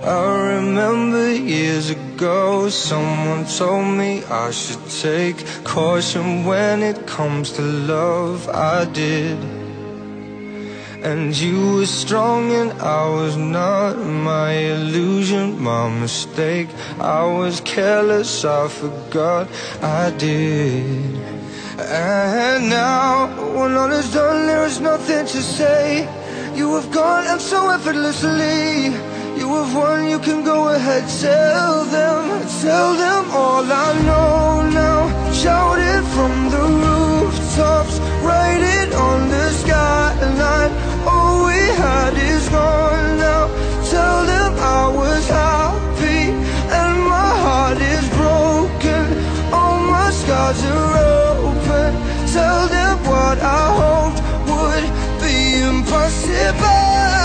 I remember years ago, someone told me I should take caution when it comes to love. I did. And you were strong and I was not. My illusion, my mistake. I was careless, I forgot I did. And now, when all is done, there is nothing to say. You have gone and so effortlessly. You have won, you can go ahead, tell them all I know now. Shout it from the rooftops, write it on the skyline. All we had is gone now. Tell them I was happy and my heart is broken. All my scars are open. Tell them what I hoped would be impossible.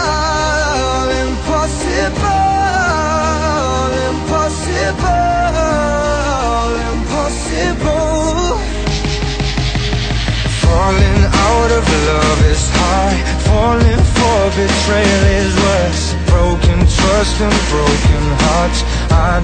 Impossible. Falling out of love is hard. Falling for betrayal is worse. Broken trust and broken hearts. I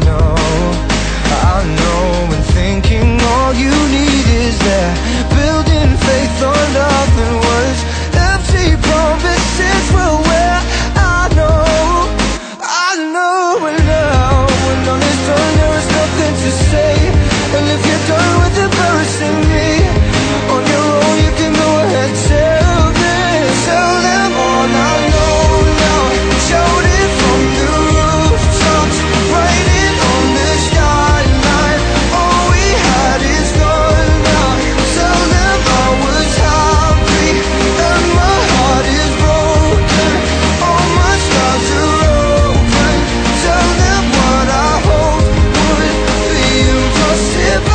know, and thinking all you need is that. Building faith on nothing words. Empty promises will wear. I know, and now when all is done, there is nothing to say. And if you're done with embarrassing me on your own, you can go ahead, tell them all I know now. Shout it from the rooftops, write it on the skyline. All we had is gone now. Tell them I was happy and my heart is broken. All my scars are open. Tell them what I hope would be impossible.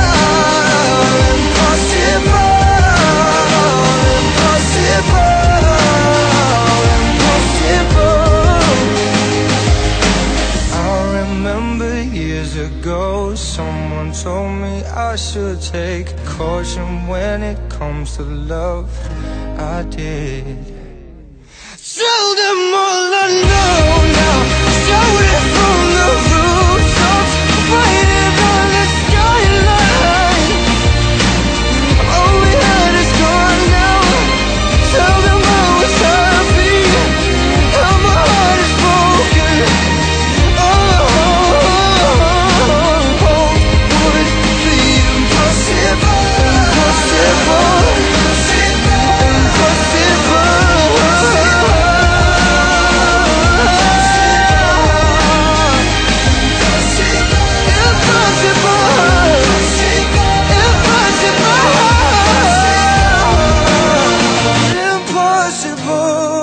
Ago, someone told me I should take caution when it comes to love. I did. Tell them all I know now. Shout it from the rooftops, write it on the skyline. All we had is gone now. Tell them I was happy and my heart is broken. Impossible.